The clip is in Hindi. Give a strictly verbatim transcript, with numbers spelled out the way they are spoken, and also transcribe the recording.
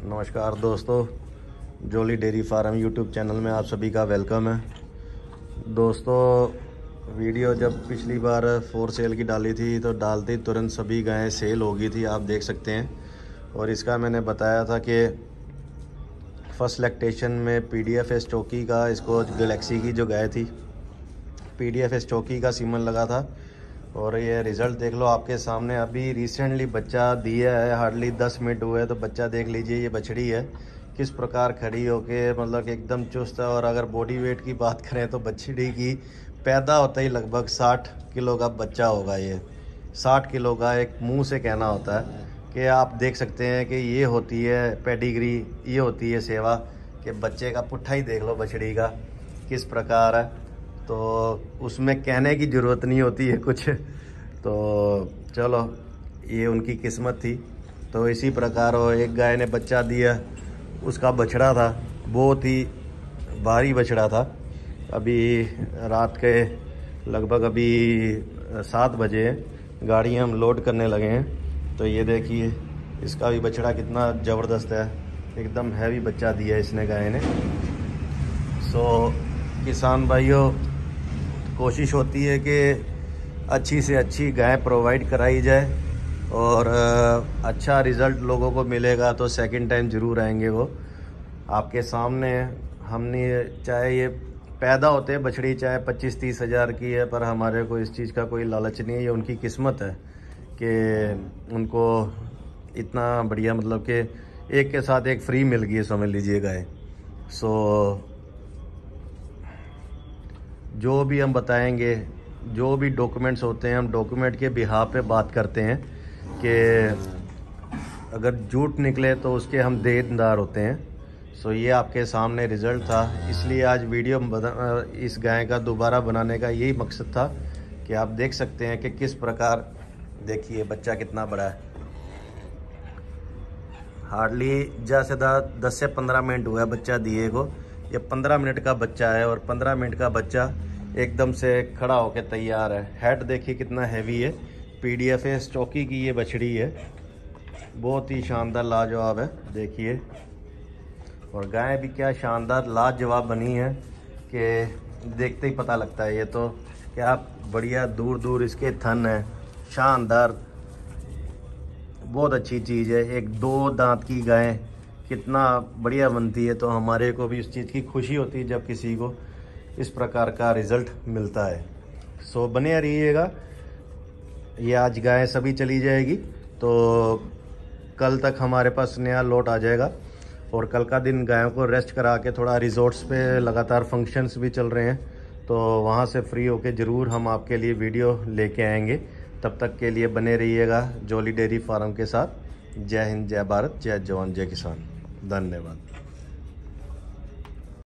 नमस्कार दोस्तों, Jolly Dairy Farm YouTube channel में आप सभी का वेलकम है। दोस्तों, वीडियो जब पिछली बार फोर सेल की डाली थी तो डालते ही तुरंत सभी गायें सेल हो गई थी, आप देख सकते हैं। और इसका मैंने बताया था कि फर्स्ट लैक्टेशन में पीडीएफएस चौकी का, इसको गैलेक्सी की जो गाय थी पीडीएफएस चौकी का सीमन लगा था। और ये रिज़ल्ट देख लो आपके सामने, अभी रिसेंटली बच्चा दिया है, हार्डली दस मिनट हुए हैं। तो बच्चा देख लीजिए, ये बछड़ी है किस प्रकार खड़ी होके, मतलब एकदम चुस्त है। और अगर बॉडी वेट की बात करें तो बछड़ी की पैदा होता ही लगभग साठ किलो का बच्चा होगा। ये साठ किलो का एक मुंह से कहना होता है कि आप देख सकते हैं कि ये होती है पेडिग्री, ये होती है सेवा। कि बच्चे का पुट्ठा ही देख लो बछड़ी का किस प्रकार है, तो उसमें कहने की ज़रूरत नहीं होती है कुछ। तो चलो, ये उनकी किस्मत थी। तो इसी प्रकार वो एक गाय ने बच्चा दिया, उसका बछड़ा था, बहुत ही भारी बछड़ा था। अभी रात के लगभग अभी सात बजे गाड़ी हम लोड करने लगे हैं। तो ये देखिए, इसका भी बछड़ा कितना ज़बरदस्त है, एकदम हैवी बच्चा दिया इसने गाय ने। सो किसान भाइयों, कोशिश होती है कि अच्छी से अच्छी गाय प्रोवाइड कराई जाए और अच्छा रिज़ल्ट लोगों को मिलेगा तो सेकंड टाइम ज़रूर आएंगे। वो आपके सामने हमने, चाहे ये पैदा होते हैं बछड़ी चाहे पच्चीस तीस हज़ार की है, पर हमारे को इस चीज़ का कोई लालच नहीं है। ये उनकी किस्मत है कि उनको इतना बढ़िया, मतलब कि एक के साथ एक फ्री मिल गई, समझ लीजिए गाय। सो जो भी हम बताएंगे, जो भी डॉक्यूमेंट्स होते हैं, हम डॉक्यूमेंट के बिहाफ पे बात करते हैं कि अगर झूठ निकले तो उसके हम देनदार होते हैं। सो ये आपके सामने रिज़ल्ट था, इसलिए आज वीडियो इस गाय का दोबारा बनाने का यही मकसद था कि आप देख सकते हैं कि किस प्रकार, देखिए बच्चा कितना बड़ा है। हार्डली जैसे दस से पंद्रह मिनट हुआ है बच्चा दिए को। ये पंद्रह मिनट का बच्चा है और पंद्रह मिनट का बच्चा एकदम से खड़ा होकर तैयार है। हेड देखिए कितना हैवी है, पीडीएफएस चौकी की ये बछड़ी है, बहुत ही शानदार लाजवाब है। देखिए, और गाय भी क्या शानदार लाजवाब बनी है कि देखते ही पता लगता है। ये तो क्या बढ़िया दूर दूर इसके थन है, शानदार, बहुत अच्छी चीज़ है। एक दो दांत की गाय कितना बढ़िया बनती है। तो हमारे को भी इस चीज़ की खुशी होती है जब किसी को इस प्रकार का रिज़ल्ट मिलता है। सो बने रहिएगा। ये आज गाय सभी चली जाएगी तो कल तक हमारे पास नया लॉट आ जाएगा। और कल का दिन गायों को रेस्ट करा के, थोड़ा रिजॉर्ट्स पे लगातार फंक्शंस भी चल रहे हैं, तो वहाँ से फ्री होके ज़रूर हम आपके लिए वीडियो लेके आएंगे। तब तक के लिए बने रहिएगा जोली डेयरी फार्म के साथ। जय हिंद, जय भारत, जय जवान, जय किसान। धन्यवाद।